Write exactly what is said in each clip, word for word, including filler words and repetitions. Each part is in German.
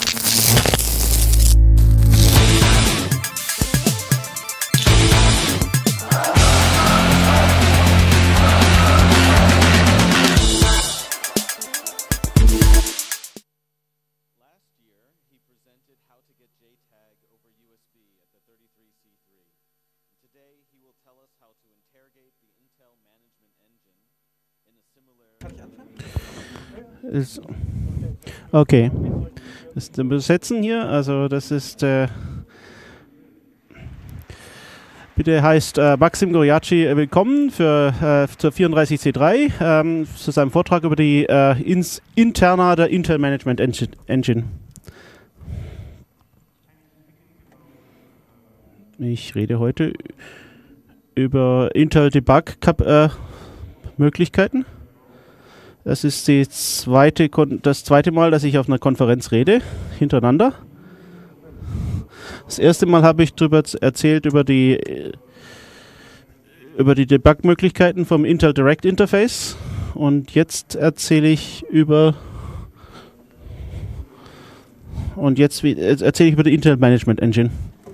Ist okay. Das ist Besetzen hier, also das ist äh, bitte heißt äh, Maxim Goriaci willkommen für äh, zur vierunddreißig C drei ähm, zu seinem Vortrag über die äh, ins Interna der Intel Management Engine. Ich rede heute über Intel Debug äh, Möglichkeiten. Das ist die zweite, das zweite Mal, dass ich auf einer Konferenz rede, hintereinander. Das erste Mal habe ich darüber erzählt, über die, über die Debug-Möglichkeiten vom Intel Direct Interface. Und jetzt erzähle ich über und jetzt erzähle ich über die Intel Management Engine.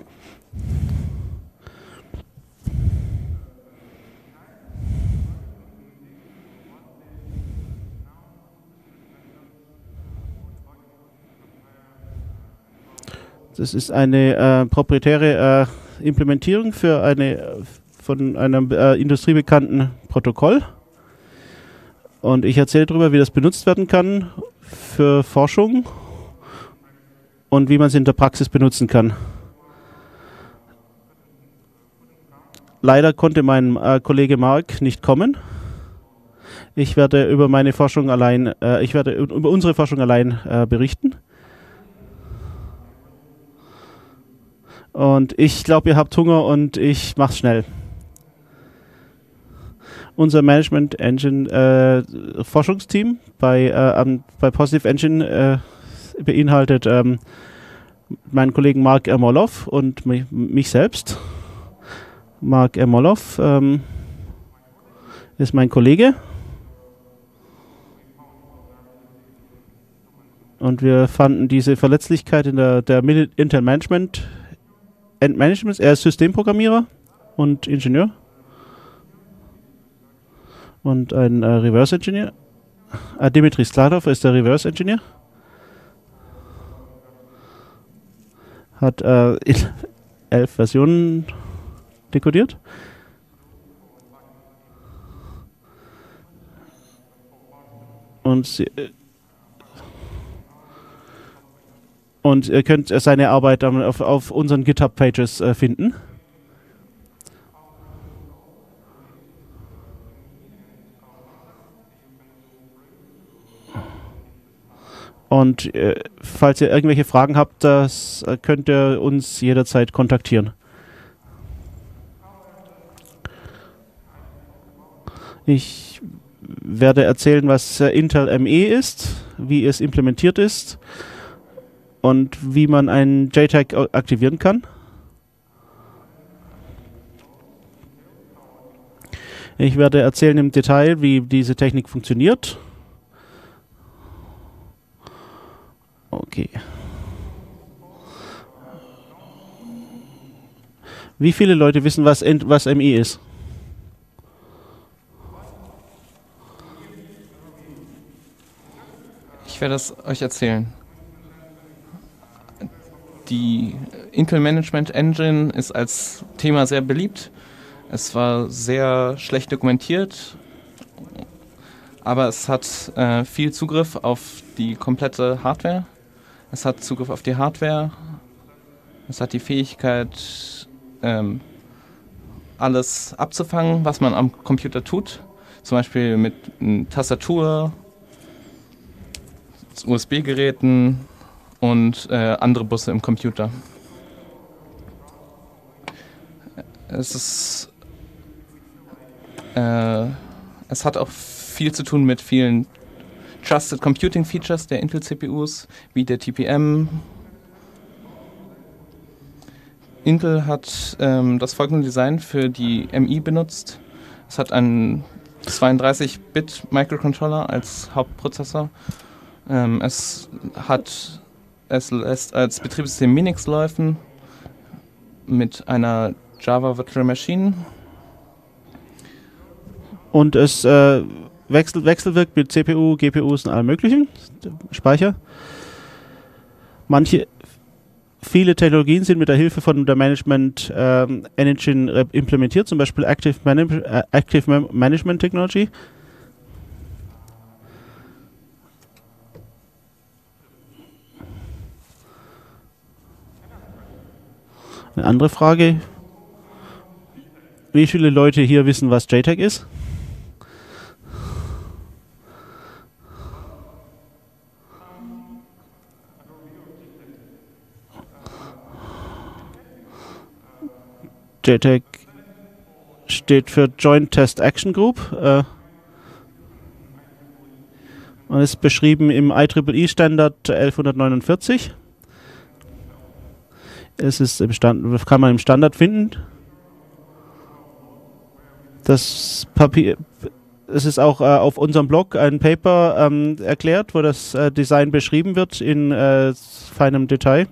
Das ist eine äh, proprietäre äh, Implementierung für eine von einem äh, industriebekannten Protokoll. Und ich erzähle darüber, wie das benutzt werden kann für Forschung und wie man es in der Praxis benutzen kann. Leider konnte mein äh, Kollege Mark nicht kommen. Ich werde über meine Forschung allein, äh, ich werde über unsere Forschung allein äh, berichten. Und ich glaube, ihr habt Hunger und ich mach's schnell. Unser Management Engine äh, Forschungsteam bei, äh, um, bei Positive Engine äh, beinhaltet ähm, meinen Kollegen Mark Ermolov und mich, mich selbst. Mark Ermolov ähm, ist mein Kollege. Und wir fanden diese Verletzlichkeit in der, der Intel Management Management, er ist Systemprogrammierer und Ingenieur und ein äh, Reverse Engineer. Äh, Dimitri Skladov ist der Reverse Engineer. Hat äh, elf Versionen dekodiert. Und sie, äh, Und ihr könnt seine Arbeit auf, auf unseren GitHub-Pages äh, finden. Und äh, falls ihr irgendwelche Fragen habt, das äh, könnt ihr uns jederzeit kontaktieren. Ich werde erzählen, was äh, Intel M E ist, wie es implementiert ist und wie man einen J TAG aktivieren kann. Ich werde erzählen im Detail, wie diese Technik funktioniert. Okay. Wie viele Leute wissen, was, was M E ist? Ich werde es euch erzählen. Die Intel Management Engine ist als Thema sehr beliebt. Es war sehr schlecht dokumentiert, aber es hat äh, viel Zugriff auf die komplette Hardware. Es hat Zugriff auf die Hardware. Es hat die Fähigkeit, ähm, alles abzufangen, was man am Computer tut. Zum Beispiel mit einer Tastatur, U S B-Geräten und äh, andere Busse im Computer. Es ist, äh, es hat auch viel zu tun mit vielen Trusted Computing Features der Intel C P Us, wie der T P M. Intel hat ähm, das folgende Design für die M I benutzt. Es hat einen zweiunddreißig Bit Microcontroller als Hauptprozessor. Ähm, es hat es lässt als Betriebssystem Minix laufen mit einer Java Virtual Machine. Und es äh, wechsel, wechselwirkt mit C P U, G P Us und allem möglichen Speicher. Manche, viele Technologien sind mit der Hilfe von der Management ähm, Engine implementiert, zum Beispiel Active, Manage äh, Active Man Management Technology. Eine andere Frage: Wie viele Leute hier wissen, was J TAG ist? J TAG steht für Joint Test Action Group äh, und ist beschrieben im I E E E Standard elfhundertneunundvierzig. Es ist im Stand, kann man im Standard finden. Das Papier, es ist auch äh, auf unserem Blog ein Paper ähm, erklärt, wo das äh, Design beschrieben wird in äh, feinem Detail.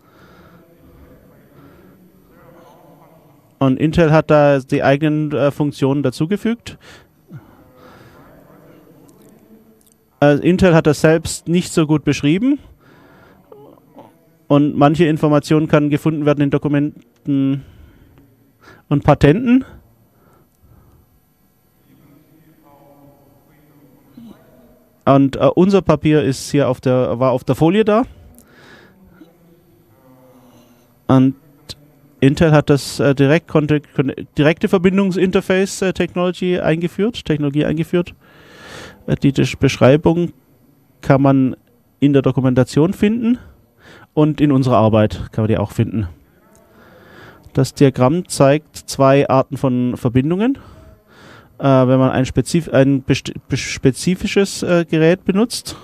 Und Intel hat da die eigenen äh, Funktionen dazugefügt. Äh, Intel hat das selbst nicht so gut beschrieben. Und manche Informationen können gefunden werden in Dokumenten und Patenten. Und äh, unser Papier ist hier auf der, war auf der Folie da. Und Intel hat das äh, direkt konnte, konnte, direkte Verbindungsinterface äh, Technology eingeführt, Technologie eingeführt. Äh, die die Beschreibung kann man in der Dokumentation finden. Und in unserer Arbeit kann man die auch finden. Das Diagramm zeigt zwei Arten von Verbindungen. Äh, wenn man ein, spezif ein spezifisches äh, Gerät benutzt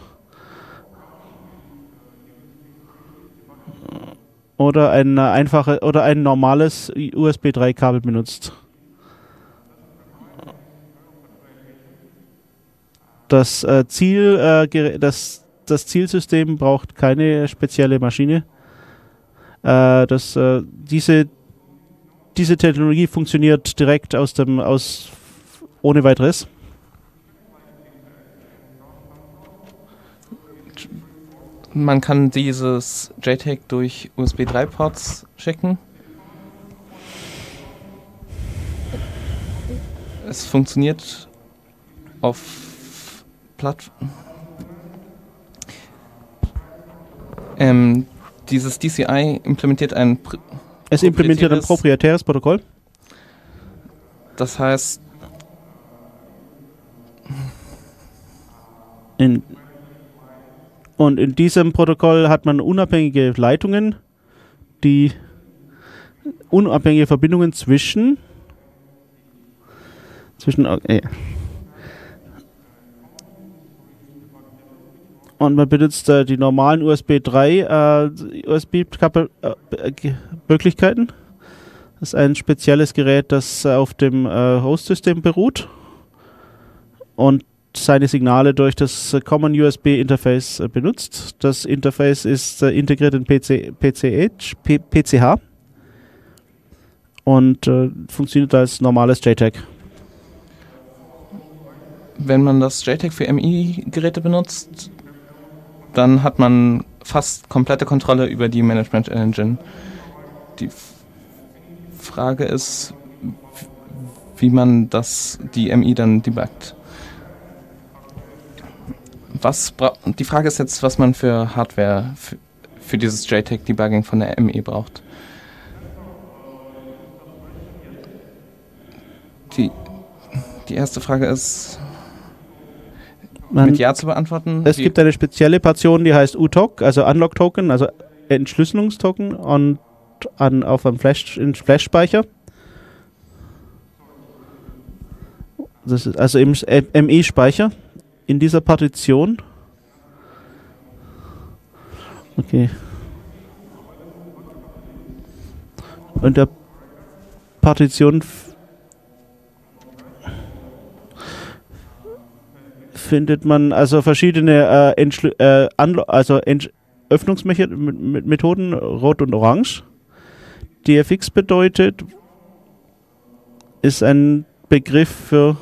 oder ein einfache oder ein normales U S B drei Kabel benutzt. Das äh, Ziel, äh, das Das Zielsystem braucht keine spezielle Maschine. Äh, das, äh, diese, diese Technologie funktioniert direkt aus dem, aus, ohne weiteres. Man kann dieses J TAG durch U S B drei Ports schicken. Es funktioniert auf Plattformen. Ähm, dieses D C I implementiert ein Pr Es implementiert ein proprietäres Protokoll. Das heißt, in, und in diesem Protokoll hat man unabhängige Leitungen, die unabhängige Verbindungen zwischen zwischen okay. Und man benutzt äh, die normalen U S B drei äh, U S B-Möglichkeiten. Das ist ein spezielles Gerät, das äh, auf dem äh, Host-System beruht und seine Signale durch das äh, Common U S B-Interface äh, benutzt. Das Interface ist äh, integriert in P C, P C H, P C H und äh, funktioniert als normales J TAG. Wenn man das J TAG für M I-Geräte benutzt, dann hat man fast komplette Kontrolle über die Management Engine. Die F Frage ist, wie man das, die M I dann debuggt. Was die Frage ist jetzt, was man für Hardware für, für dieses J TAG-Debugging von der M I braucht. Die, die erste Frage ist, Man, mit Ja zu beantworten. Es gibt eine spezielle Partition, die heißt U T O C, also Unlock Token, also Entschlüsselungstoken und an, auf einem Flash, in Flash-Speicher. Das ist also im M I-Speicher in dieser Partition. Okay. Und der Partition findet man also verschiedene äh, Entschl äh, also Entsch Öffnungsmethoden, Rot und Orange. D F X bedeutet, ist ein Begriff für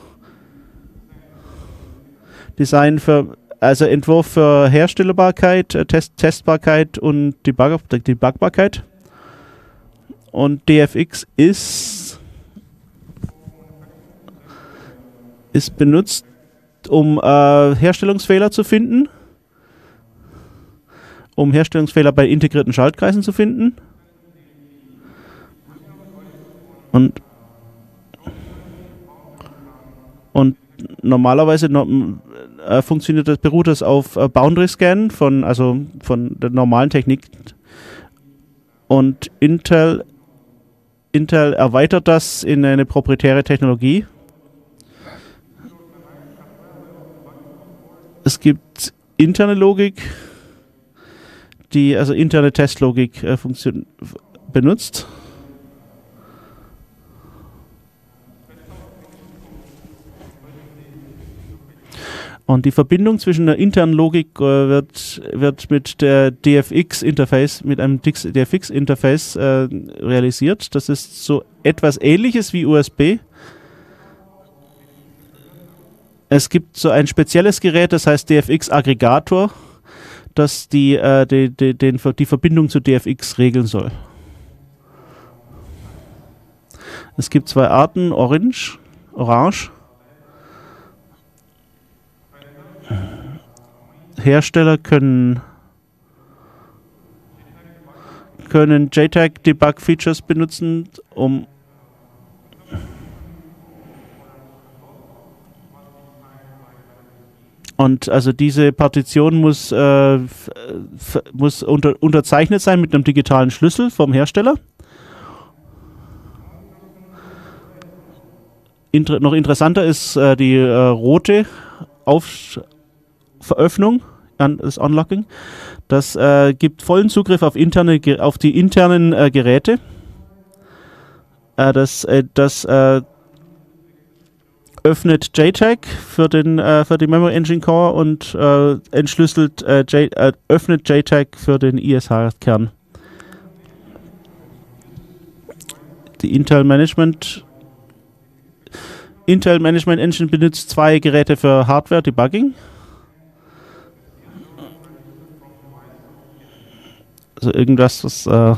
Design für, also Entwurf für Herstellbarkeit, Test, Testbarkeit und Debug, Debugbarkeit. Und D F X ist, ist benutzt, um äh, Herstellungsfehler zu finden, um Herstellungsfehler bei integrierten Schaltkreisen zu finden. Und, und normalerweise no, äh, funktioniert das, beruht das auf äh, Boundary Scan von, also von der normalen Technik. Und Intel, Intel erweitert das in eine proprietäre Technologie. Es gibt interne Logik, die also interne Testlogik äh, funktion benutzt. Und die Verbindung zwischen der internen Logik äh, wird, wird mit der D F X-Interface, mit einem D F X-Interface äh, realisiert. Das ist so etwas Ähnliches wie U S B. Es gibt so ein spezielles Gerät, das heißt D F X-Aggregator, das die, äh, die, die, den, die Verbindung zu D F X regeln soll. Es gibt zwei Arten, Orange, Orange. Hersteller können, können J TAG Debug Features benutzen, um und also diese Partition muss, äh, muss unter, unterzeichnet sein mit einem digitalen Schlüssel vom Hersteller. Inter noch interessanter ist äh, die äh, rote Auf Veröffnung, an das Unlocking. Das äh, gibt vollen Zugriff auf, interne, auf die internen äh, Geräte. Äh, das äh, das äh, öffnet J TAG für, den, äh, für die Memory Engine Core und äh, entschlüsselt, äh, J äh, öffnet J TAG für den I S H-Kern. Die Intel Management Intel Management Engine benutzt zwei Geräte für Hardware Debugging. Also irgendwas, was äh,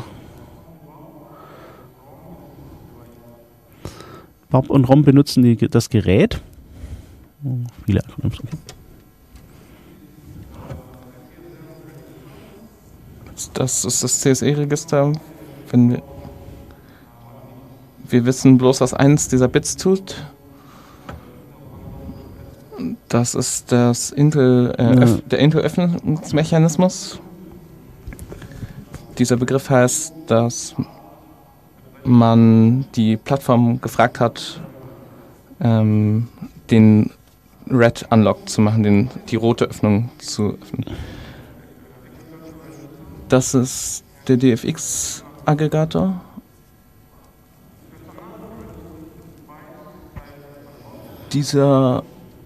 Bob und Rom benutzen die, das Gerät. Oh, viele Acronyms. Das ist das C S E-Register. Wenn wir, wir wissen bloß, was eins dieser Bits tut. Das ist das Intel, äh, ja. der Intel-Öffnungsmechanismus. Dieser Begriff heißt, dass man die Plattform gefragt hat, ähm, den Red Unlock zu machen, den, die rote Öffnung zu öffnen. Das ist der D F X-Aggregator. Dieser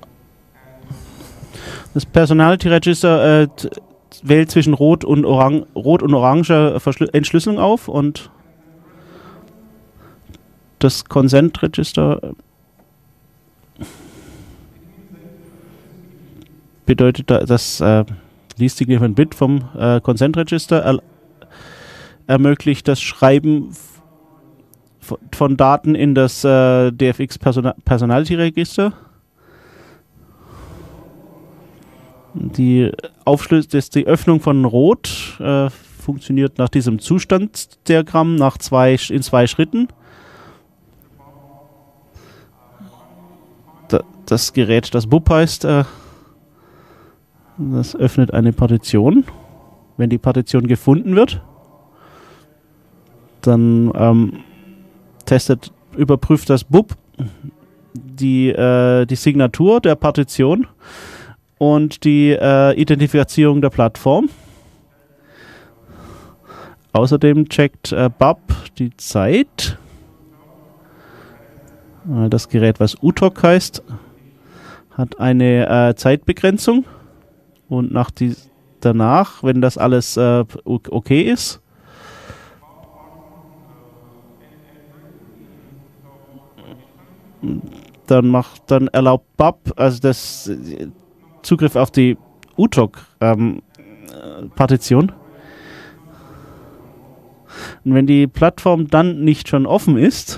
Das Personality Register äh, wählt zwischen Rot und, Orang Rot und oranger Entschlüsselung auf und das Consent Register bedeutet, dass äh, liest significant Bit vom äh, Consent Register er ermöglicht das Schreiben von Daten in das äh, D F X Person Personality Register. Die Aufschluss, das, die Öffnung von Rot äh, funktioniert nach diesem Zustandsdiagramm nach zwei, in zwei Schritten. Da, das Gerät, das B U P heißt, äh, das öffnet eine Partition. Wenn die Partition gefunden wird, dann ähm, testet, überprüft das B U P die, äh, die Signatur der Partition und die äh, Identifizierung der Plattform. Außerdem checkt äh, B A P die Zeit. Äh, das Gerät, was U T O C heißt, hat eine äh, Zeitbegrenzung und nach die, danach, wenn das alles äh, okay ist, dann macht, dann erlaubt B A P, also das Zugriff auf die U T O C-Partition. Ähm, Und wenn die Plattform dann nicht schon offen ist,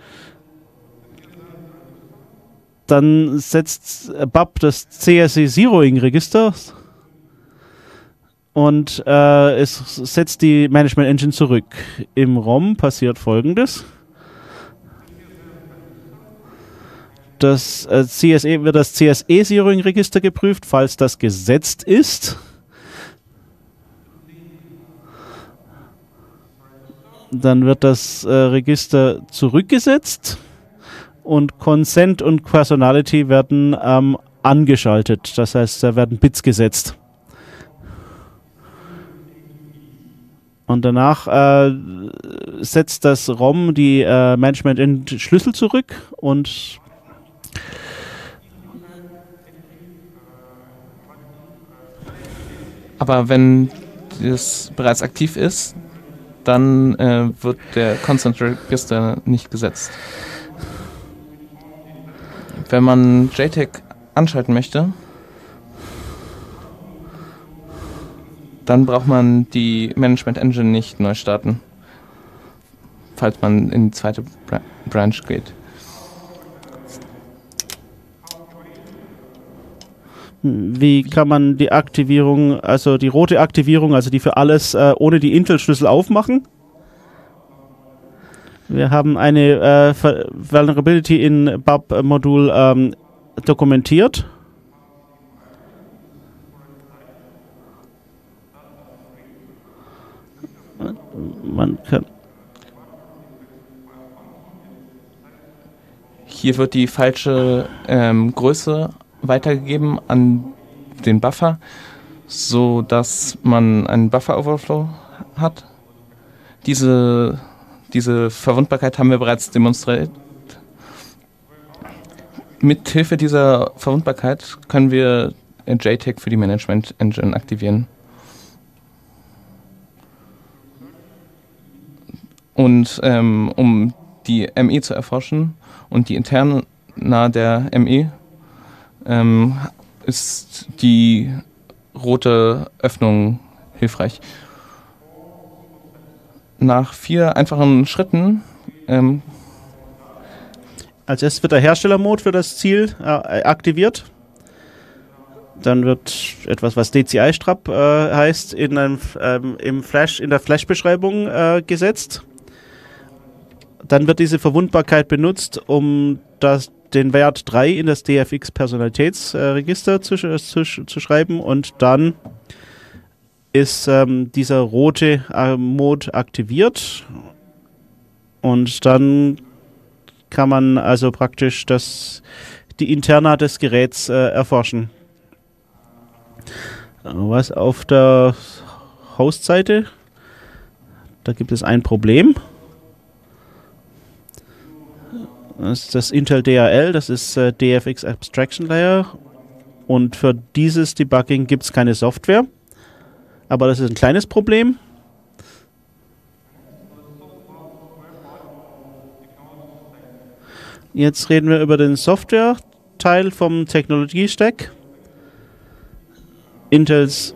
dann setzt B A P das C S E Zeroing Register und äh, es setzt die Management Engine zurück. Im ROM passiert Folgendes. Das äh, C S E wird das C S E Zeroing Register geprüft, falls das gesetzt ist. Dann wird das äh, Register zurückgesetzt und Consent und Personality werden ähm, angeschaltet. Das heißt, da werden Bits gesetzt. Und danach äh, setzt das ROM die äh, Management-Schlüssel zurück und aber wenn das bereits aktiv ist, dann äh, wird der Consent Register nicht gesetzt. Wenn man J TAG anschalten möchte, dann braucht man die Management Engine nicht neu starten, falls man in die zweite Bra Branch geht. Wie kann man die Aktivierung, also die rote Aktivierung, also die für alles äh, ohne die Intel-Schlüssel aufmachen? Wir haben eine äh, Vulnerability in B A P-Modul ähm, dokumentiert. Man kann Hier wird die falsche ähm, Größe weitergegeben an den Buffer, so dass man einen Buffer-Overflow hat. Diese, diese Verwundbarkeit haben wir bereits demonstriert. Mit Hilfe dieser Verwundbarkeit können wir J TAG für die Management Engine aktivieren. Und ähm, um die M E zu erforschen und die Interna der M E, ähm, ist die rote Öffnung hilfreich. Nach vier einfachen Schritten ähm, als erstes wird der Herstellermode für das Ziel äh, aktiviert. Dann wird etwas, was D C I-Strap äh, heißt, in, einem, ähm, im Flash, in der Flash-Beschreibung äh, gesetzt. Dann wird diese Verwundbarkeit benutzt, um das, den Wert drei in das D F X-Personalitätsregister äh, zu, zu, zu schreiben und dann ist ähm, dieser rote äh, Mode aktiviert und dann kann man also praktisch das, die Interna des Geräts äh, erforschen. Was auf der Host-Seite? Da gibt es ein Problem. Das ist das Intel D A L, das ist äh, D F X Abstraction Layer und für dieses Debugging gibt es keine Software, aber das ist ein kleines Problem. Jetzt reden wir über den Software-Teil vom Technologie-Stack. Intels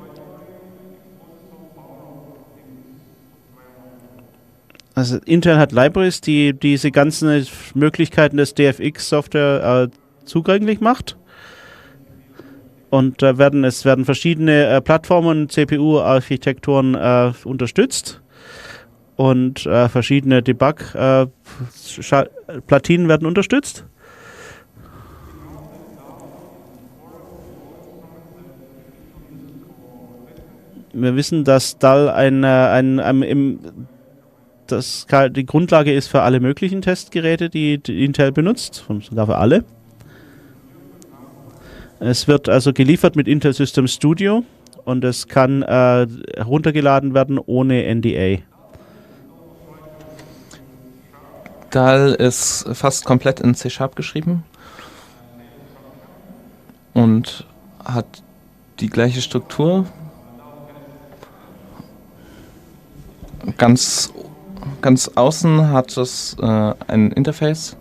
Also Intel hat Libraries, die diese ganzen Möglichkeiten des D F X-Software äh, zugänglich macht. Und da äh, werden es werden verschiedene äh, Plattformen, C P U-Architekturen äh, unterstützt. Und äh, verschiedene Debug-Platinen äh, werden unterstützt. Wir wissen, dass D A L ein, ein, ein, im, das die Grundlage ist für alle möglichen Testgeräte, die, die Intel benutzt, sogar für alle. Es wird also geliefert mit Intel System Studio und es kann äh, heruntergeladen werden ohne N D A. D A L ist fast komplett in C Sharp geschrieben und hat die gleiche Struktur Ganz, ganz außen hat es äh, ein Interface,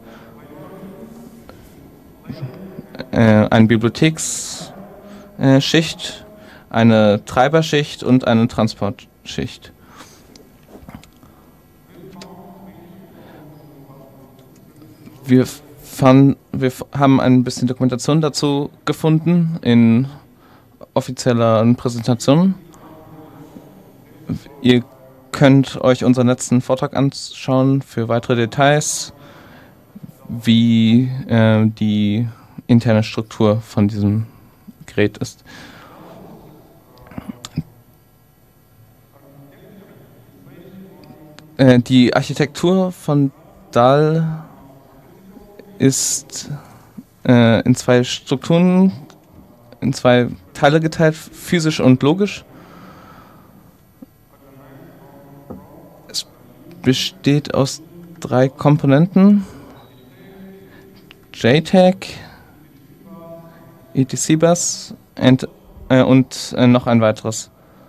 äh, eine Bibliotheksschicht, äh, eine Treiberschicht und eine Transportschicht. Wir, fand, wir haben ein bisschen Dokumentation dazu gefunden in offizieller Präsentationen. Ihr könnt euch unseren letzten Vortrag anschauen für weitere Details, wie äh, die interne Struktur von diesem Gerät ist. Äh, die Architektur von D A L ist äh, in zwei Strukturen, in zwei Teile geteilt, physisch und logisch. Es besteht aus drei Komponenten: J TAG, E T C Bus and, äh, und äh, noch ein weiteres.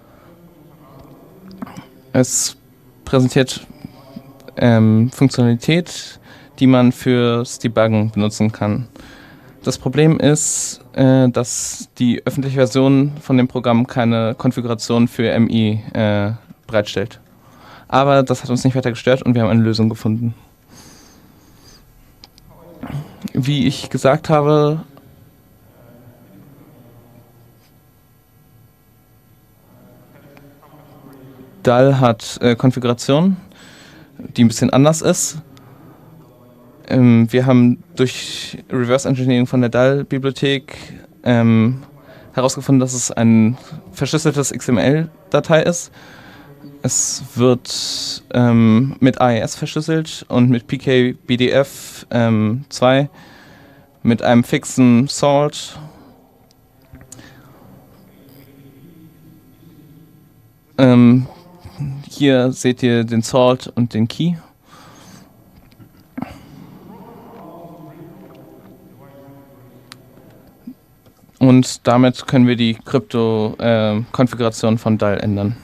Es präsentiert ähm, Funktionalität, die man fürs Debuggen benutzen kann. Das Problem ist, äh, dass die öffentliche Version von dem Programm keine Konfiguration für M I äh, bereitstellt. Aber das hat uns nicht weiter gestört und wir haben eine Lösung gefunden. Wie ich gesagt habe, D A L hat äh, Konfiguration, die ein bisschen anders ist. Ähm, wir haben durch Reverse Engineering von der D A L-Bibliothek ähm, herausgefunden, dass es ein verschlüsseltes X M L-Datei ist. Es wird ähm, mit A E S verschlüsselt und mit P K B D F ähm, zwei mit einem fixen Salt. Ähm, hier seht ihr den Salt und den Key. Und damit können wir die Krypto-Konfiguration äh, von D A L ändern.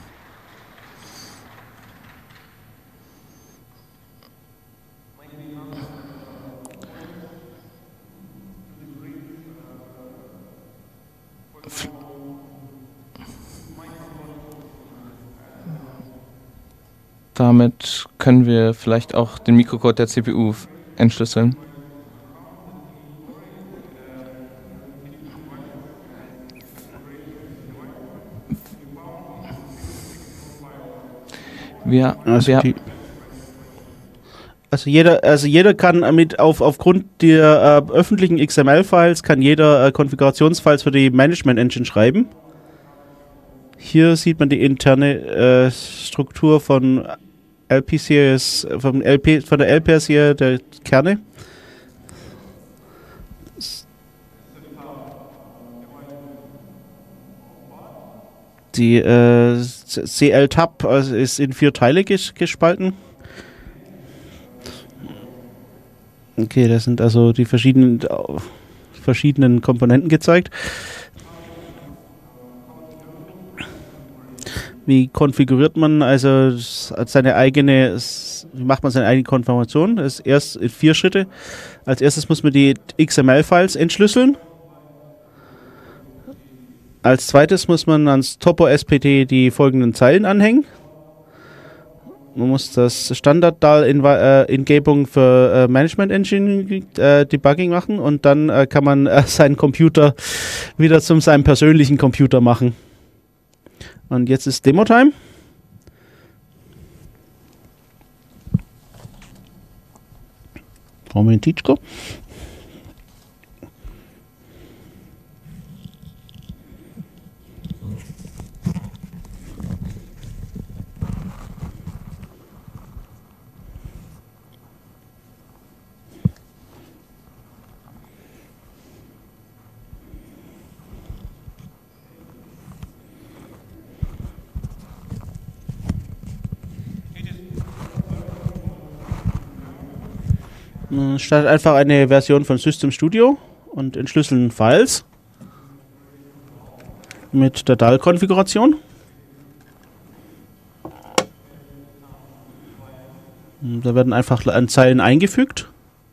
Damit können wir vielleicht auch den Mikrocode der C P U entschlüsseln. Wir, also, wir die, also jeder, also jeder kann mit auf aufgrund der äh, öffentlichen X M L-Files kann jeder äh, Konfigurationsfiles für die Management Engine schreiben. Hier sieht man die interne äh, Struktur von L P-Series, von, L P, von der L P R-Serie der Kerne. Die äh, C L-Tab also ist in vier Teile ges gespalten. Okay, das sind also die verschiedenen, verschiedenen Komponenten gezeigt. Wie konfiguriert man also seine eigene, wie macht man seine eigene Konfirmation? Das ist erst in vier Schritte. Als erstes muss man die X M L-Files entschlüsseln. Als zweites muss man ans Topo S P T die folgenden Zeilen anhängen. Man muss das Standard-D A L-Ingebung für äh, Management Engine äh, Debugging machen und dann äh, kann man äh, seinen Computer wieder zu seinem persönlichen Computer machen. Und jetzt ist Demo-Time. Brauchen wir den Teachco? Startet einfach eine Version von System Studio und entschlüsseln Files mit der D A L-Konfiguration. Da werden einfach an Zeilen eingefügt.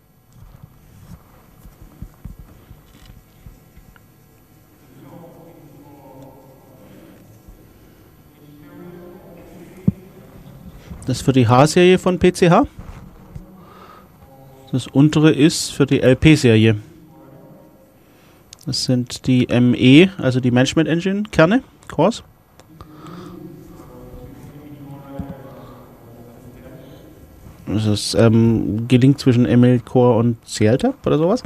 Das ist für die H-Serie von P C H. Das untere ist für die L P-Serie. Das sind die M E, also die Management Engine Kerne, Cores. Das ist ähm, gelingt zwischen M L Core und C L Tab oder sowas.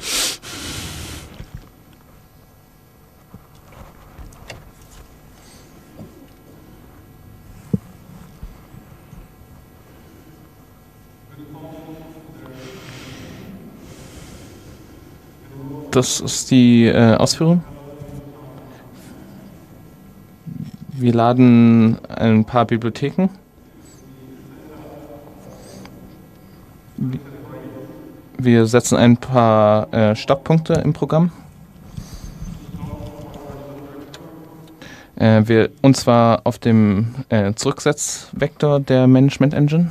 Das ist die äh, Ausführung. Wir laden ein paar Bibliotheken. Wir setzen ein paar äh, Startpunkte im Programm. Äh, wir, und zwar auf dem äh, Zurücksetzvektor der Management Engine.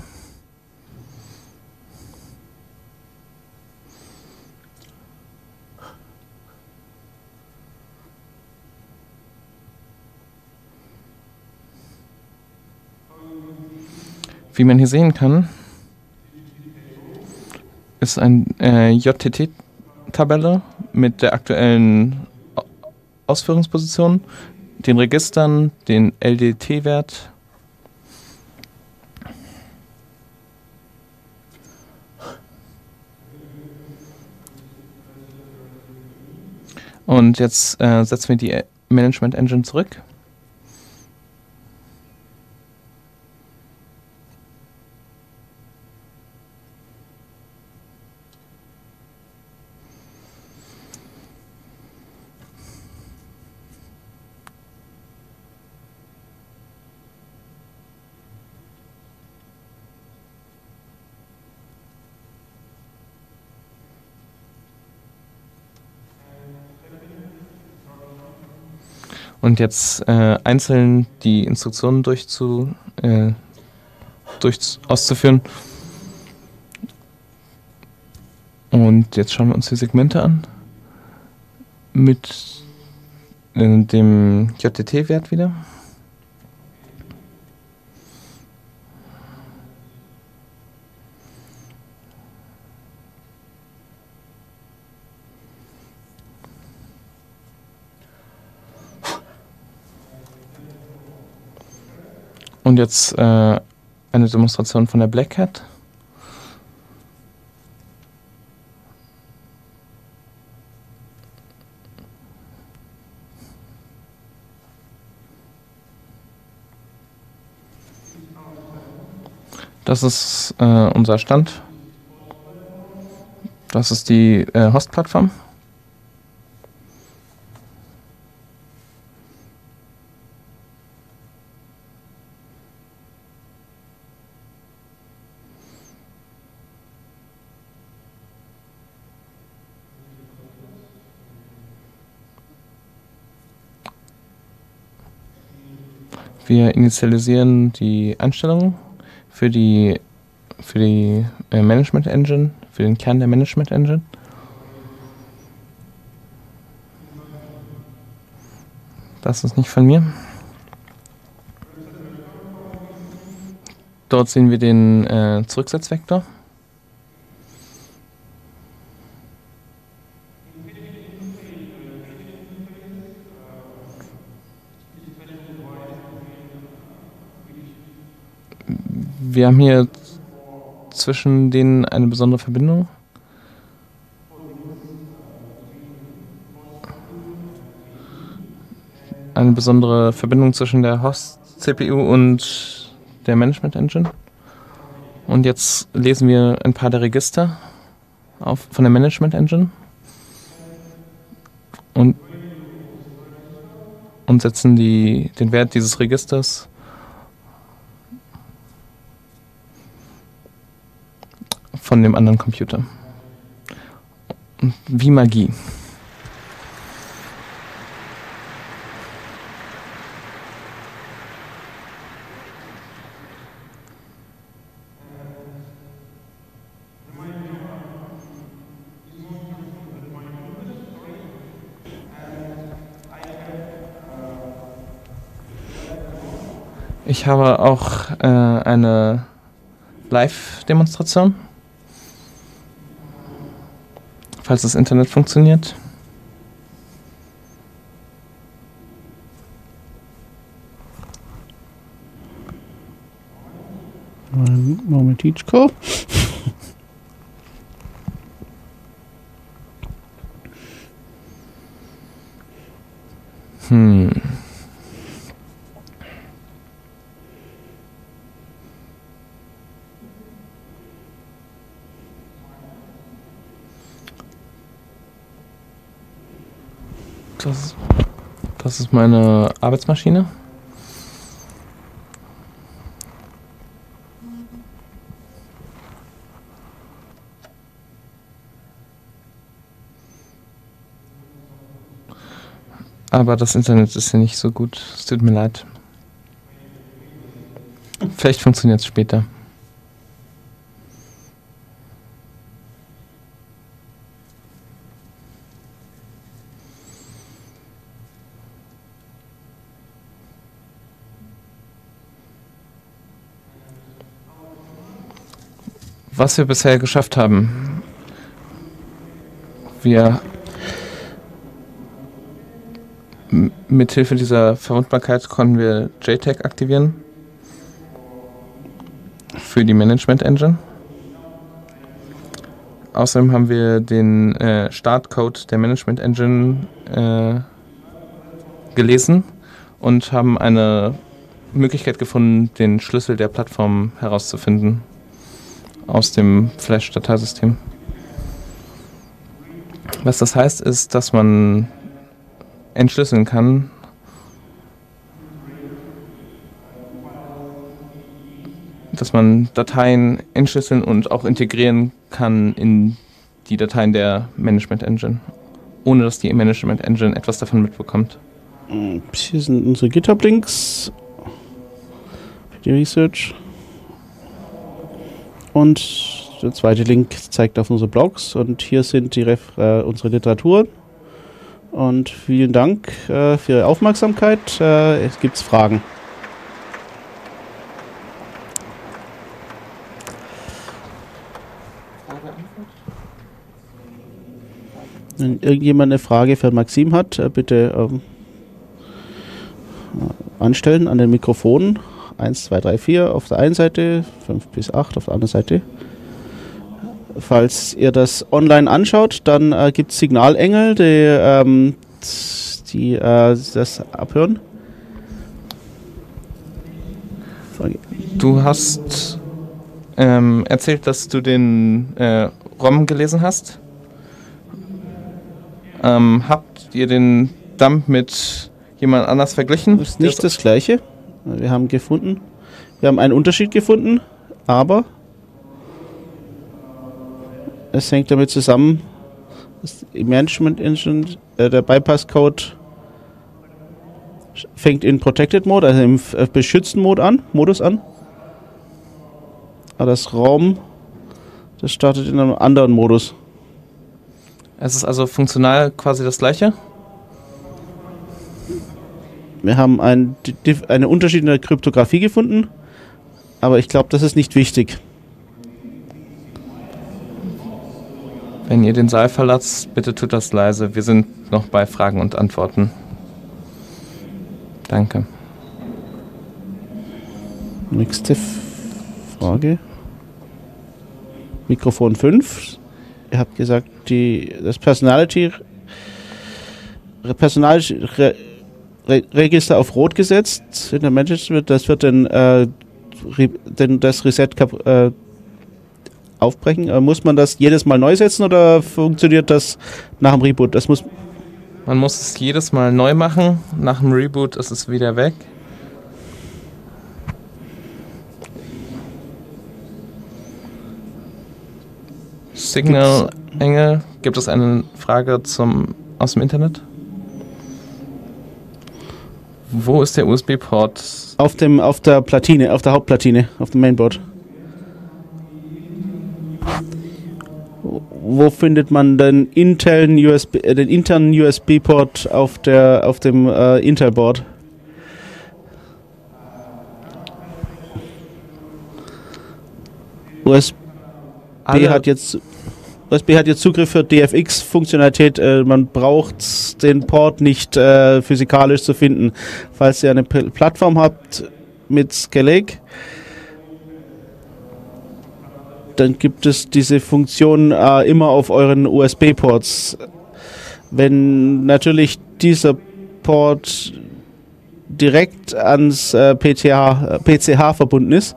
Wie man hier sehen kann, ist eine äh, J T T-Tabelle mit der aktuellen Ausführungsposition, den Registern, den L D T-Wert und jetzt äh, setzen wir die Management Engine zurück. Und jetzt äh, einzeln die Instruktionen durchzu, äh, durch, auszuführen. Und jetzt schauen wir uns die Segmente an. Mit äh, dem J T T-Wert wieder. Und jetzt äh, eine Demonstration von der Black Hat. Das ist äh, unser Stand. Das ist die äh, Host-Plattform. Wir initialisieren die Einstellungen für die, für die äh, Management Engine, für den Kern der Management Engine. Das ist nicht von mir. Dort sehen wir den äh, Zurücksetzvektor. Wir haben hier zwischen denen eine besondere Verbindung. Eine besondere Verbindung zwischen der Host-C P U und der Management Engine. Und jetzt lesen wir ein paar der Register auf, von der Management Engine und, und setzen die, den Wert dieses Registers von dem anderen Computer. Wie Magie. Ich habe auch äh, eine Live-Demonstration, falls das Internet funktioniert. Moment, Ichko. Hm. Das, das ist meine Arbeitsmaschine. Aber das Internet ist ja nicht so gut. Es tut mir leid. Vielleicht funktioniert es später. Was wir bisher geschafft haben. Wir Mithilfe dieser Verwundbarkeit konnten wir J TAG aktivieren für die Management Engine. Außerdem haben wir den äh, Startcode der Management Engine äh, gelesen und haben eine Möglichkeit gefunden, den Schlüssel der Plattform herauszufinden aus dem Flash-Dateisystem. Was das heißt, ist, dass man entschlüsseln kann, dass man Dateien entschlüsseln und auch integrieren kann in die Dateien der Management Engine, ohne dass die Management Engine etwas davon mitbekommt. Hier sind unsere GitHub-Links für die Research. Und der zweite Link zeigt auf unsere Blogs und hier sind die Ref äh, unsere Literaturen. Und vielen Dank äh, für Ihre Aufmerksamkeit. Äh, es gibt Fragen. Wenn irgendjemand eine Frage für Maxim hat, äh, bitte ähm, anstellen an den Mikrofonen. eins, zwei, drei, vier auf der einen Seite, fünf bis acht auf der anderen Seite. Falls ihr das online anschaut, dann äh, gibt es Signalengel, die, ähm, die äh, das abhören. Du hast ähm, erzählt, dass du den äh, ROM gelesen hast. Ähm, habt ihr den Dump mit jemand anders verglichen? Das ist nicht das Gleiche. Wir haben gefunden, wir haben einen Unterschied gefunden, aber es hängt damit zusammen, dass die Management Engine, äh, der Bypass-Code fängt in Protected Mode, also im äh, beschützten Mode an, Modus an. Aber das ROM, das startet in einem anderen Modus. Es ist also funktional quasi das gleiche? Wir haben ein, eine Unterschied in der Kryptographie gefunden, aber ich glaube, das ist nicht wichtig. Wenn ihr den Saal verlasst, bitte tut das leise. Wir sind noch bei Fragen und Antworten. Danke. Nächste Frage. Mikrofon fünf. Ihr habt gesagt, die, das Personality, Personality Re, Re, Register auf Rot gesetzt in der Management. Das wird dann äh, den, das Reset äh, aufbrechen. Äh, muss man das jedes Mal neu setzen oder funktioniert das nach dem Reboot? Das muss Man muss es jedes Mal neu machen. Nach dem Reboot ist es wieder weg. Signal Engel, gibt es eine Frage zum, aus dem Internet? Wo ist der U S B-Port? Auf dem, auf der Platine, auf der Hauptplatine, auf dem Mainboard. Wo findet man den internen U S B, äh, den internen U S B-Port auf der, auf dem äh, Intel-Board? U S B hat jetzt U S B hat jetzt Zugriff für D F X-Funktionalität. Äh, man braucht den Port nicht äh, physikalisch zu finden. Falls ihr eine P- Plattform habt mit Skylake, dann gibt es diese Funktion äh, immer auf euren U S B-Ports. Wenn natürlich dieser Port direkt ans äh, P C H, P C H verbunden ist,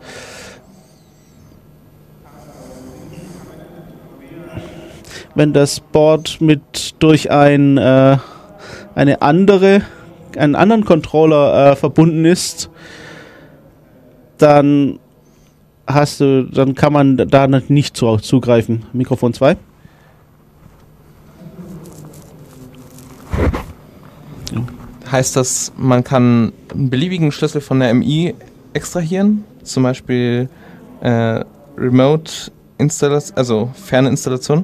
wenn das Board mit durch ein äh, eine andere einen anderen Controller äh, verbunden ist, dann hast du, dann kann man da nicht zu, zugreifen. Mikrofon zwei. Heißt das, man kann einen beliebigen Schlüssel von der M I extrahieren? Zum Beispiel äh, Remote Installation, also ferne Installation?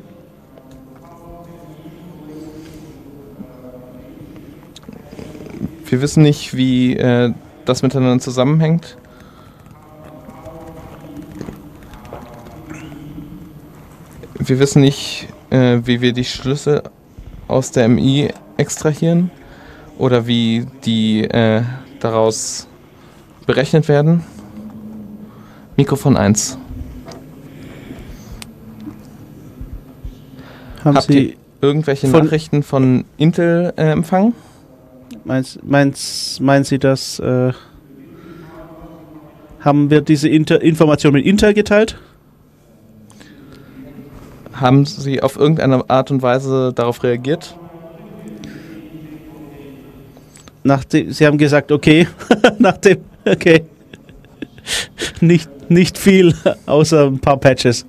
Wir wissen nicht, wie äh, das miteinander zusammenhängt. Wir wissen nicht, äh, wie wir die Schlüssel aus der M I extrahieren oder wie die äh, daraus berechnet werden. Mikrofon eins. Haben Habt Sie ihr irgendwelche von Nachrichten von Intel äh, empfangen? Meins, meins, meinen Sie das? Äh, haben wir diese Inter- Information mit Intel geteilt? Haben Sie auf irgendeine Art und Weise darauf reagiert? Nachdem, Sie haben gesagt, okay. Nachdem, okay. Nicht, nicht viel, außer ein paar Patches.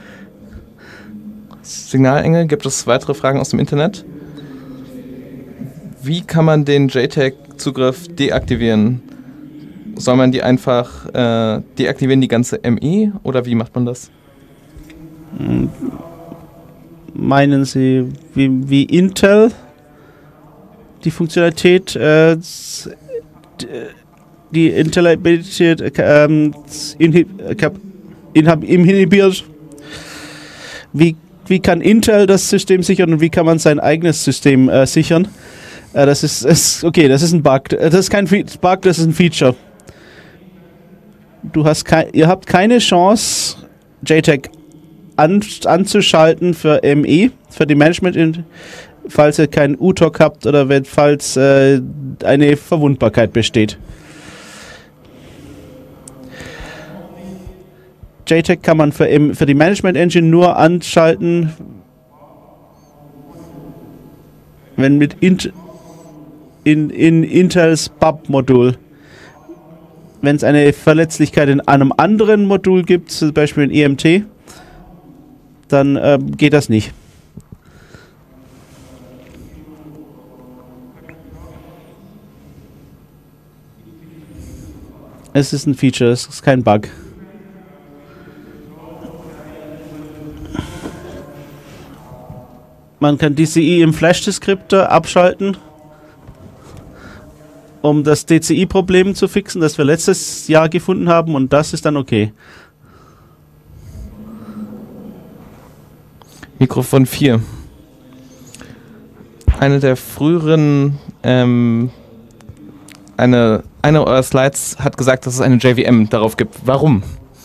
Signalengel, gibt es weitere Fragen aus dem Internet? Wie kann man den J TAG-Zugriff deaktivieren? Soll man die einfach äh, deaktivieren, die ganze M I, oder wie macht man das? Meinen Sie, wie, wie Intel die Funktionalität, äh, die Intelligibilität ähm, inhib- inhab- inhibiert? Wie, wie kann Intel das System sichern und wie kann man sein eigenes System äh, sichern? Äh, das ist, ist okay, das ist ein Bug. Das ist kein Fe- Bug, das ist ein Feature. Du hast kei- ihr habt keine Chance, J TAG an, anzuschalten für M E, für die Management, falls ihr keinen U T O C habt oder wenn, falls äh, eine Verwundbarkeit besteht. J TAG kann man für, im, für die Management Engine nur anschalten, wenn mit Int, in, in Intels B A B-Modul. Wenn es eine Verletzlichkeit in einem anderen Modul gibt, zum Beispiel in E M T, dann äh, geht das nicht. Es ist ein Feature, es ist kein Bug. Man kann D C I im Flash-Deskriptor abschalten, um das D C I-Problem zu fixen, das wir letztes Jahr gefunden haben, und das ist dann okay. Mikrofon vier. Eine der früheren, ähm, eine, eine eurer Slides hat gesagt, dass es eine J V M darauf gibt. Warum?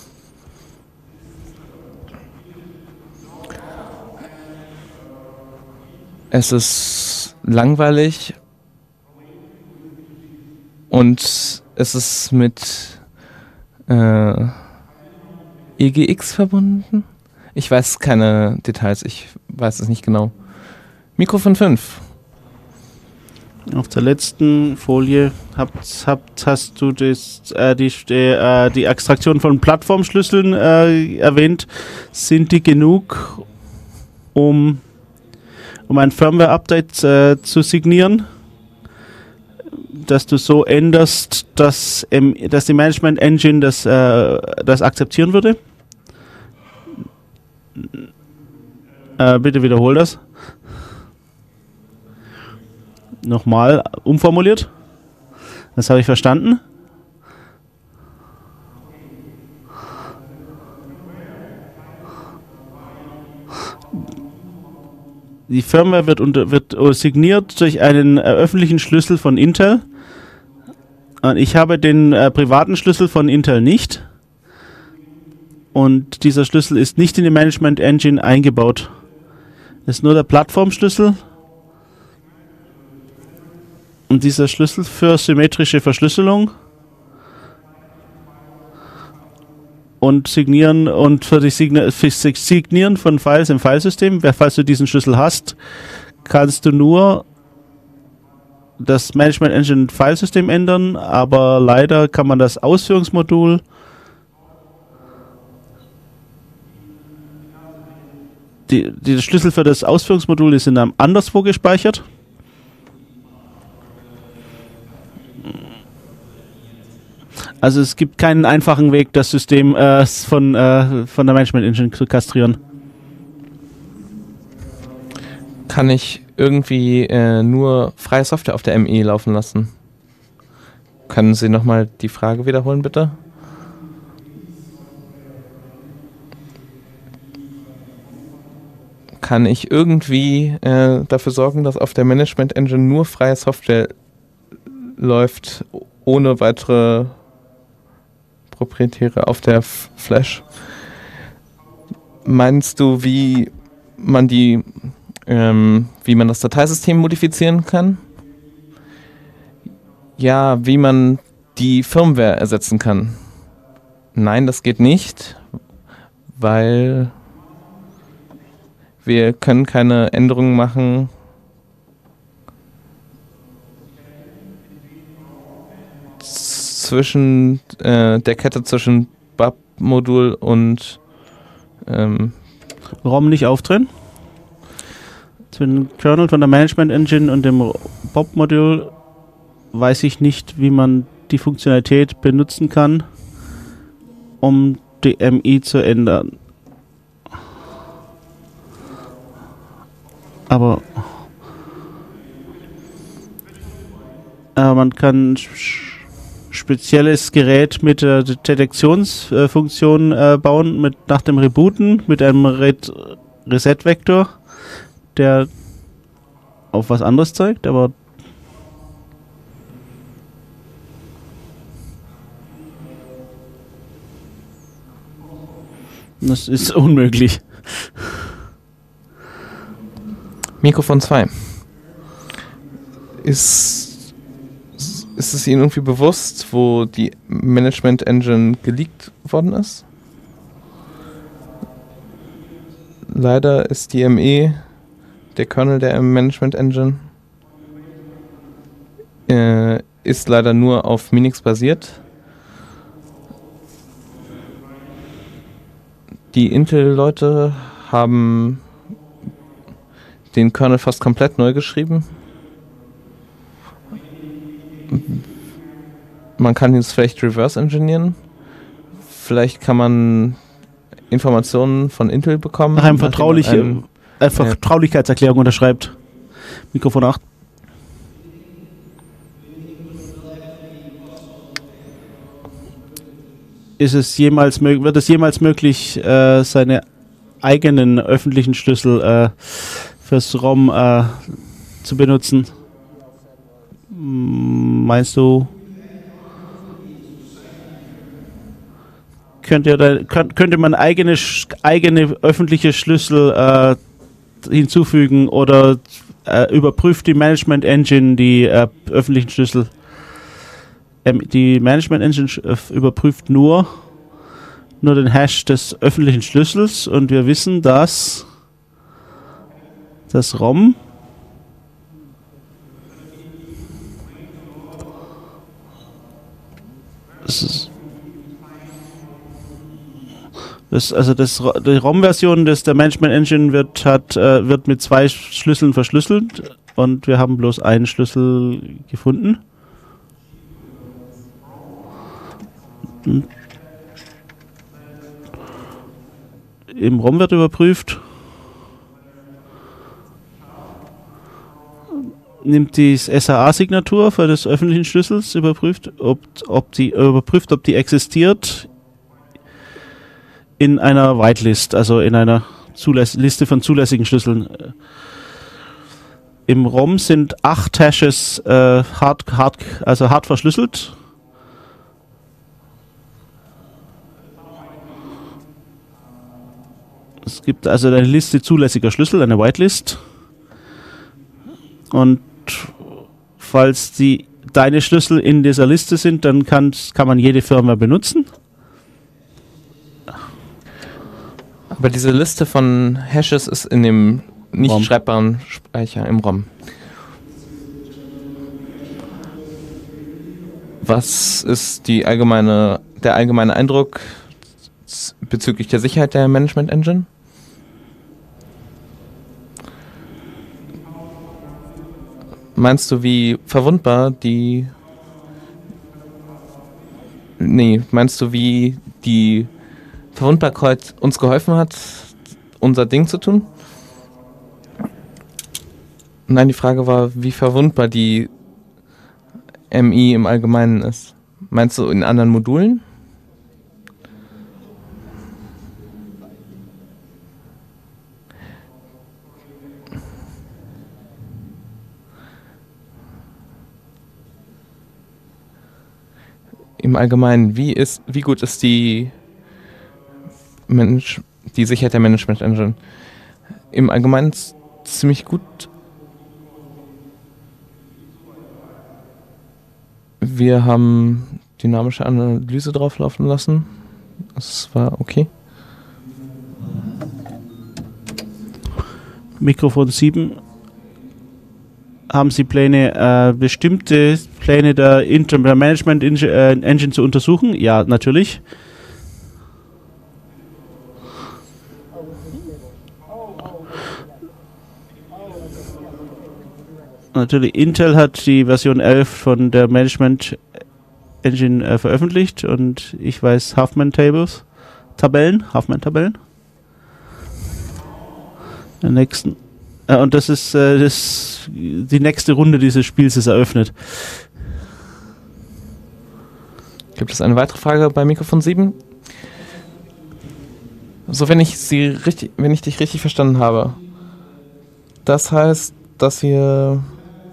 Es ist langweilig und es ist mit äh, E G X verbunden. Ich weiß keine Details, ich weiß es nicht genau. Mikrofon fünf. Auf der letzten Folie habt, habt, hast du das, äh, die, die, äh, die Extraktion von Plattformschlüsseln äh, erwähnt. Sind die genug, um, um ein Firmware-Update äh, zu signieren, dass du so änderst, dass, ähm, dass die Management Engine das, äh, das akzeptieren würde? Äh, bitte wiederhol das. Nochmal umformuliert. Das habe ich verstanden. die Firmware wird, unter, wird signiert durch einen äh, öffentlichen Schlüssel von Intel. Und ich habe den äh, privaten Schlüssel von Intel nicht. Und dieser Schlüssel ist nicht in die Management Engine eingebaut. Das ist nur der Plattformschlüssel. Und dieser Schlüssel für symmetrische Verschlüsselung und Signieren und für das Sign für Signieren von Files im Filesystem, falls du diesen Schlüssel hast, kannst du nur das Management Engine Filesystem ändern, aber leider kann man das Ausführungsmodul die, die, der Schlüssel für das Ausführungsmodul ist in einem anderswo gespeichert. Also es gibt keinen einfachen Weg, das System äh, von, äh, von der Management Engine zu kastrieren. Kann ich irgendwie äh, nur freie Software auf der M E laufen lassen? Können Sie nochmal die Frage wiederholen, bitte? Kann ich irgendwie äh, dafür sorgen, dass auf der Management Engine nur freie Software läuft, ohne weitere proprietäre auf der F Flash? Meinst du, wie man die, ähm, wie man das Dateisystem modifizieren kann? Ja, wie man die Firmware ersetzen kann? Nein, das geht nicht, weil wir können keine Änderungen machen. Zwischen äh, der Kette zwischen B A P-Modul und ähm, ROM nicht auftrennen. Zwischen dem Kernel von der Management Engine und dem B O P-Modul weiß ich nicht, wie man die Funktionalität benutzen kann, um die M I zu ändern. Aber äh, man kann spezielles Gerät mit der Detektionsfunktion äh, bauen, mit nach dem Rebooten mit einem Reset-Vektor, der auf was anderes zeigt, aber das ist unmöglich. Mikrofon zwei. Ist Ist es Ihnen irgendwie bewusst, wo die Management Engine geleakt worden ist? Leider ist die M E, der Kernel der Management Engine, äh, ist leider nur auf Minix basiert. Die Intel-Leute haben den Kernel fast komplett neu geschrieben. Man kann jetzt vielleicht reverse engineeren. Vielleicht kann man Informationen von Intel bekommen. Nach einem vertrauliche, einem, äh, Vertraulichkeitserklärung unterschreibt. Mikrofon acht. Ist es jemals möglich, wird es jemals möglich, äh, seine eigenen öffentlichen Schlüssel äh, fürs ROM äh, zu benutzen? Meinst du, könnte, da, könnte man eigene, eigene öffentliche Schlüssel äh, hinzufügen oder äh, überprüft die Management Engine die äh, öffentlichen Schlüssel? Ähm, die Management Engine äh, überprüft nur, nur den Hash des öffentlichen Schlüssels und wir wissen, dass das ROM Das, also das, die ROM-Version des der Management Engine wird, hat, äh, wird mit zwei Schlüsseln verschlüsselt und wir haben bloß einen Schlüssel gefunden. Und im ROM wird überprüft, nimmt die S H A-Signatur für des öffentlichen Schlüssels, überprüft, ob, ob die überprüft, ob die existiert in einer Whitelist, also in einer Zuläss- Liste von zulässigen Schlüsseln. im ROM sind acht Hashes äh, hart, hart, also hart verschlüsselt. Es gibt also eine Liste zulässiger Schlüssel, eine Whitelist. Und falls die deine Schlüssel in dieser Liste sind, dann kann, kann man jede Firma benutzen. Aber diese Liste von Hashes ist in dem nicht ROM. schreibbaren Speicher im ROM. Was ist die allgemeine, der allgemeine Eindruck bezüglich der Sicherheit der Management Engine? Meinst du, wie verwundbar die... Nee, meinst du, wie die Verwundbarkeit uns geholfen hat, unser Ding zu tun? Nein, die Frage war, wie verwundbar die M I im Allgemeinen ist. Meinst du in anderen Modulen? Im Allgemeinen, wie ist, wie gut ist die Mensch, die Sicherheit der Management Engine? Im Allgemeinen ziemlich gut. Wir haben dynamische Analyse drauflaufen lassen. Das war okay. Mikrofon sieben. Haben Sie Pläne, äh, bestimmte Pläne der, Inter der Management Engine zu untersuchen? Ja, natürlich. Natürlich, Intel hat die Version elf von der Management Engine äh, veröffentlicht und ich weiß Huffman Tables, Tabellen, Huffman Tabellen. Der nächsten. Äh, und das ist, äh, das, die nächste Runde dieses Spiels ist eröffnet. Gibt es eine weitere Frage bei Mikrofon sieben? So, wenn ich sie richtig, wenn ich dich richtig verstanden habe. Das heißt, dass wir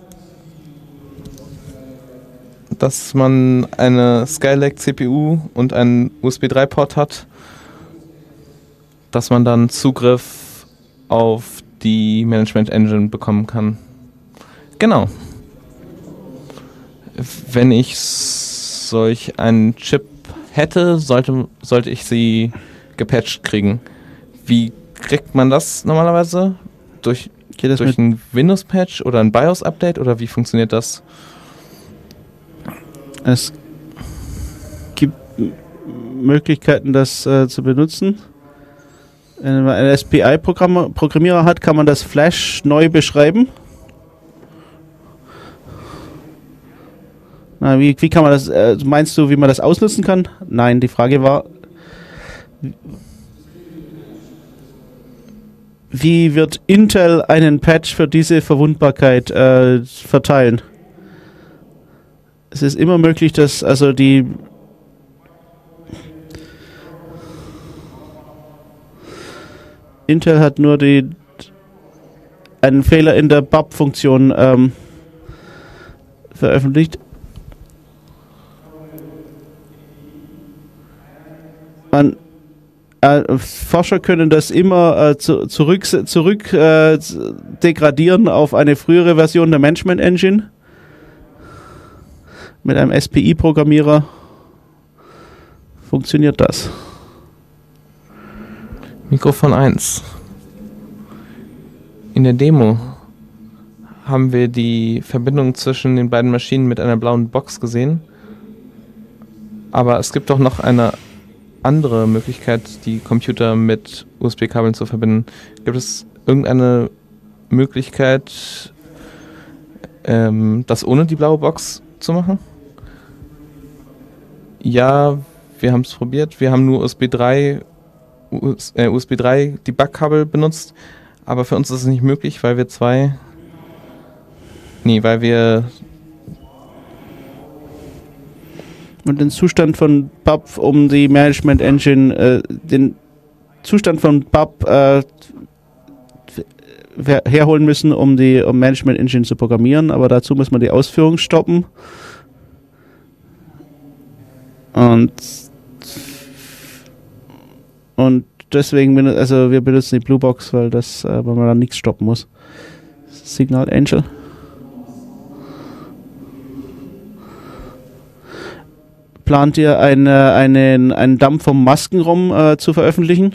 dass man eine Skylake C P U und einen U S B drei Port hat, dass man dann Zugriff auf die Management Engine bekommen kann. Genau. Wenn ich solch einen Chip hätte, sollte, sollte ich sie gepatcht kriegen. Wie kriegt man das normalerweise? Durch, Geht das durch ein Windows-Patch oder ein BIOS-Update oder wie funktioniert das? Es gibt Möglichkeiten, das äh, zu benutzen. Wenn man einen S P I-Programmierer hat, kann man das Flash neu beschreiben. Na, wie, wie kann man das, äh, meinst du, wie man das ausnutzen kann? Nein, die Frage war, wie wird Intel einen Patch für diese Verwundbarkeit äh, verteilen? Es ist immer möglich, dass also die Intel hat nur die einen Fehler in der B A P-Funktion ähm, veröffentlicht. Man, äh, Forscher können das immer äh, zu, zurück, zurück äh, degradieren auf eine frühere Version der Management Engine. Mit einem S P I-Programmierer funktioniert das. Mikrofon eins. In der Demo haben wir die Verbindung zwischen den beiden Maschinen mit einer blauen Box gesehen. Aber es gibt doch noch eine andere Möglichkeit, die Computer mit U S B-Kabeln zu verbinden. Gibt es irgendeine Möglichkeit, ähm, das ohne die blaue Box zu machen? Ja, wir haben es probiert. Wir haben nur U S B drei U S B drei Debug-Kabel benutzt, aber für uns ist es nicht möglich, weil wir zwei... Nee, weil wir... Und den Zustand von B A P, um die Management Engine, äh, den Zustand von B A P äh, herholen müssen, um die um Management Engine zu programmieren, aber dazu muss man die Ausführung stoppen. Und und deswegen, also wir benutzen die Bluebox, weil das, äh, weil man da nichts stoppen muss. Signal Angel. Plant ihr eine, einen, einen Dump vom Maskenraum äh, zu veröffentlichen?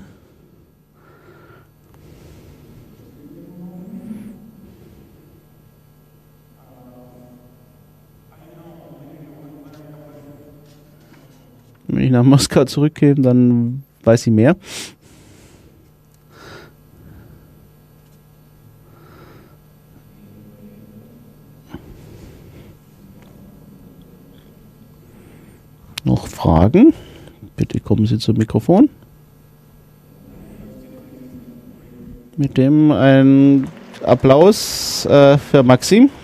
Wenn ich nach Moskau zurückgehe, dann weiß ich mehr. Noch Fragen? Bitte kommen Sie zum Mikrofon. Mit dem ein Applaus äh, für Maxim.